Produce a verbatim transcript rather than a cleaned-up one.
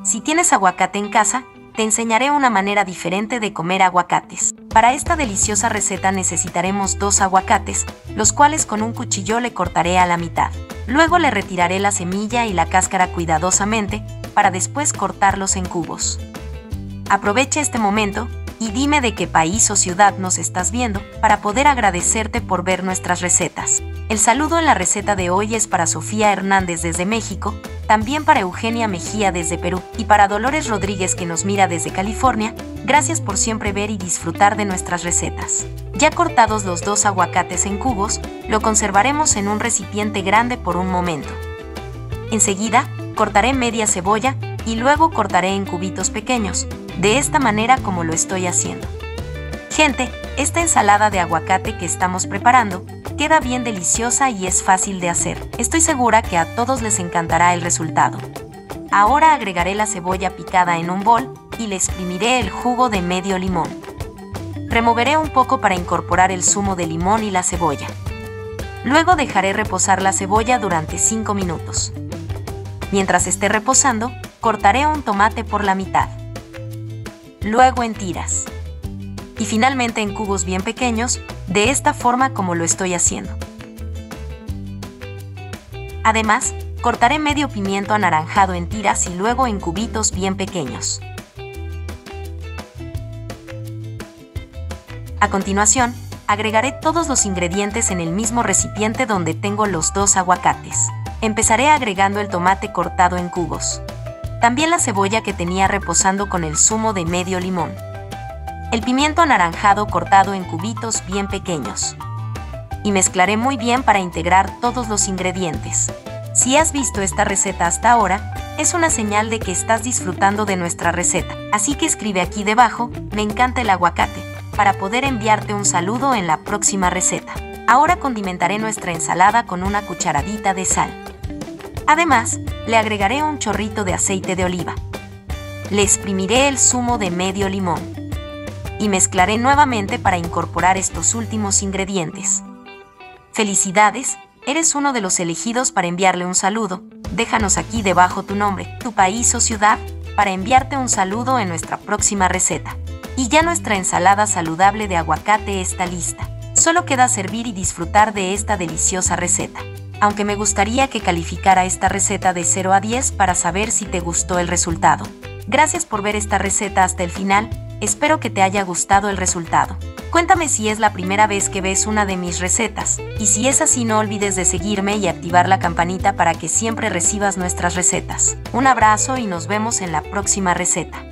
Si tienes aguacate en casa, te enseñaré una manera diferente de comer aguacates. Para esta deliciosa receta necesitaremos dos aguacates, los cuales con un cuchillo le cortaré a la mitad. Luego le retiraré la semilla y la cáscara cuidadosamente, para después cortarlos en cubos. Aprovecha este momento y dime de qué país o ciudad nos estás viendo para poder agradecerte por ver nuestras recetas. El saludo en la receta de hoy es para Sofía Hernández desde México, también para Eugenia Mejía desde Perú y para Dolores Rodríguez que nos mira desde California. Gracias por siempre ver y disfrutar de nuestras recetas. Ya cortados los dos aguacates en cubos, lo conservaremos en un recipiente grande por un momento. Enseguida, cortaré media cebolla y luego cortaré en cubitos pequeños, de esta manera como lo estoy haciendo. Gente, esta ensalada de aguacate que estamos preparando queda bien deliciosa y es fácil de hacer. Estoy segura que a todos les encantará el resultado. Ahora agregaré la cebolla picada en un bol y le exprimiré el jugo de medio limón. Removeré un poco para incorporar el zumo de limón y la cebolla. Luego dejaré reposar la cebolla durante cinco minutos. Mientras esté reposando, cortaré un tomate por la mitad. Luego en tiras. Y finalmente en cubos bien pequeños, de esta forma como lo estoy haciendo. Además, cortaré medio pimiento anaranjado en tiras y luego en cubitos bien pequeños. A continuación, agregaré todos los ingredientes en el mismo recipiente donde tengo los dos aguacates. Empezaré agregando el tomate cortado en cubos. También la cebolla que tenía reposando con el zumo de medio limón. El pimiento anaranjado cortado en cubitos bien pequeños. Y mezclaré muy bien para integrar todos los ingredientes. Si has visto esta receta hasta ahora, es una señal de que estás disfrutando de nuestra receta. Así que escribe aquí debajo, me encanta el aguacate, para poder enviarte un saludo en la próxima receta. Ahora condimentaré nuestra ensalada con una cucharadita de sal. Además, le agregaré un chorrito de aceite de oliva. Le exprimiré el zumo de medio limón. Y mezclaré nuevamente para incorporar estos últimos ingredientes. ¡Felicidades! Eres uno de los elegidos para enviarle un saludo. Déjanos aquí debajo tu nombre, tu país o ciudad, para enviarte un saludo en nuestra próxima receta. Y ya nuestra ensalada saludable de aguacate está lista. Solo queda servir y disfrutar de esta deliciosa receta. Aunque me gustaría que calificara esta receta de cero a diez para saber si te gustó el resultado. Gracias por ver esta receta hasta el final, espero que te haya gustado el resultado. Cuéntame si es la primera vez que ves una de mis recetas, y si es así no olvides de seguirme y activar la campanita para que siempre recibas nuestras recetas. Un abrazo y nos vemos en la próxima receta.